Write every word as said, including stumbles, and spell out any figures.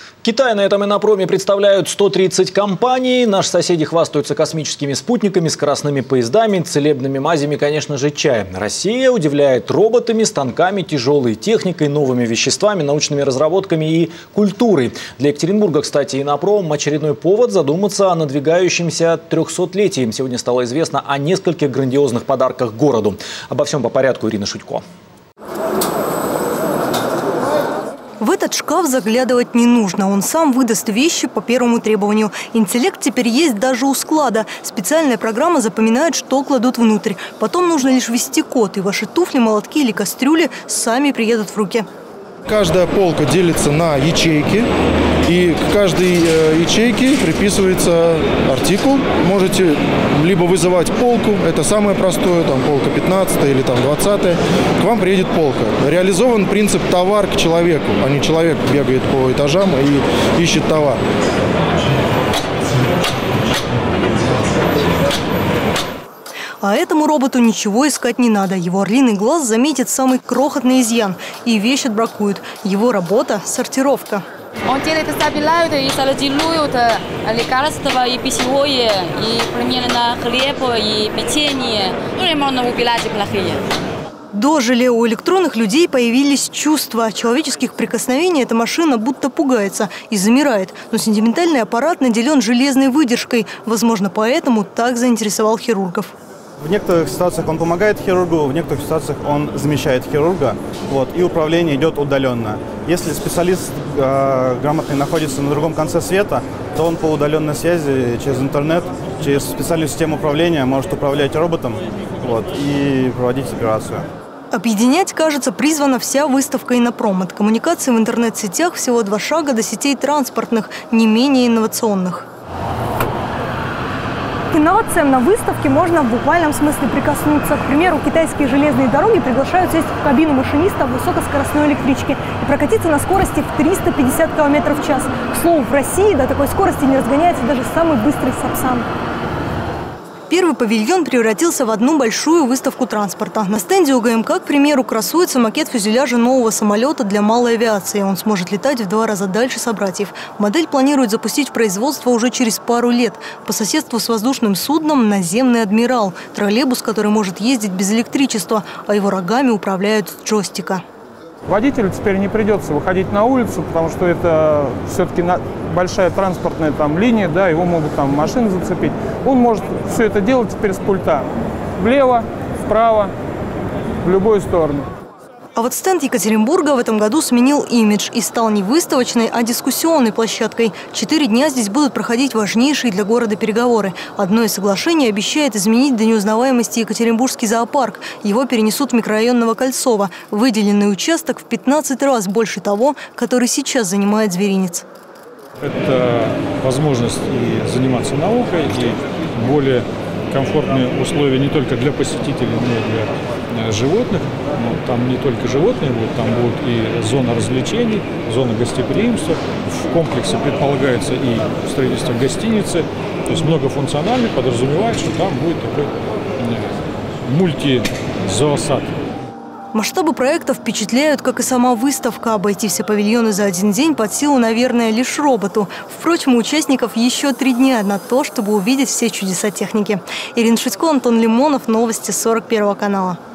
Китай на этом инопроме представляют сто тридцать компаний. Наши соседи хвастаются космическими спутниками, скоростными поездами, целебными мазями, конечно же, чаем. Россия удивляет роботами, станками, тяжелой техникой, новыми веществами, научными разработками и культурой. Для Екатеринбурга, кстати, инопром – очередной повод задуматься о надвигающемся трехсотлетии. Сегодня стало известно о нескольких грандиозных подарках городу. Обо всем по порядку, Ирина Шутько. В этот шкаф заглядывать не нужно. Он сам выдаст вещи по первому требованию. Интеллект теперь есть даже у склада. Специальная программа запоминает, что кладут внутрь. Потом нужно лишь ввести код, и ваши туфли, молотки или кастрюли сами приедут в руки. Каждая полка делится на ячейки, и к каждой ячейке приписывается артикул. Можете либо вызывать полку, это самое простое, там полка пятнадцатая или там двадцатая, к вам приедет полка. Реализован принцип товар к человеку, а не человек бегает по этажам и ищет товар. А этому роботу ничего искать не надо. Его орлиный глаз заметит самый крохотный изъян и вещь отбракует. Его работа – сортировка. Он делает стабилизирует и сортирует лекарства и пищевое, и примерно хлеб, и печенье. Ну, ремонт убирать плохие. Дожили. У электронных людей появились чувства. От человеческих прикосновений эта машина будто пугается и замирает. Но сентиментальный аппарат наделен железной выдержкой. Возможно, поэтому так заинтересовал хирургов. В некоторых ситуациях он помогает хирургу, в некоторых ситуациях он замещает хирурга, вот, и управление идет удаленно. Если специалист э, грамотный находится на другом конце света, то он по удаленной связи через интернет, через специальную систему управления может управлять роботом, вот, и проводить операцию. Объединять, кажется, призвана вся выставка инопром. От коммуникации в интернет-сетях всего два шага до сетей транспортных, не менее инновационных. К инновациям на выставке можно в буквальном смысле прикоснуться. К примеру, китайские железные дороги приглашают сесть в кабину машиниста в высокоскоростной электричке и прокатиться на скорости в триста пятьдесят километров в час. К слову, в России до такой скорости не разгоняется даже самый быстрый Сапсан. Первый павильон превратился в одну большую выставку транспорта. На стенде у ГМК, к примеру, красуется макет фюзеляжа нового самолета для малой авиации. Он сможет летать в два раза дальше собратьев. Модель планируют запустить в производство уже через пару лет. По соседству с воздушным судном наземный адмирал. Троллейбус, который может ездить без электричества, а его рогами управляют с джойстика. Водителю теперь не придется выходить на улицу, потому что это все-таки большая транспортная там линия, да, его могут там машины зацепить. Он может все это делать теперь с пульта. Влево, вправо, в любую сторону. А вот стенд Екатеринбурга в этом году сменил имидж и стал не выставочной, а дискуссионной площадкой. Четыре дня здесь будут проходить важнейшие для города переговоры. Одно из соглашений обещает изменить до неузнаваемости Екатеринбургский зоопарк. Его перенесут в микрорайон Новокольцово. Выделенный участок в пятнадцать раз больше того, который сейчас занимает зверинец. Это возможность и заниматься наукой, и более комфортные условия не только для посетителей, но и для животных. Но там не только животные будут, там будут и зона развлечений, зона гостеприимства. В комплексе предполагается и строительство гостиницы. То есть многофункциональный подразумевает, что там будет такой мультизоосад. Масштабы проекта впечатляют, как и сама выставка. Обойти все павильоны за один день под силу, наверное, лишь роботу. Впрочем, у участников еще три дня на то, чтобы увидеть все чудеса техники. Ирина Шутько, Антон Лимонов, новости сорок первого канала.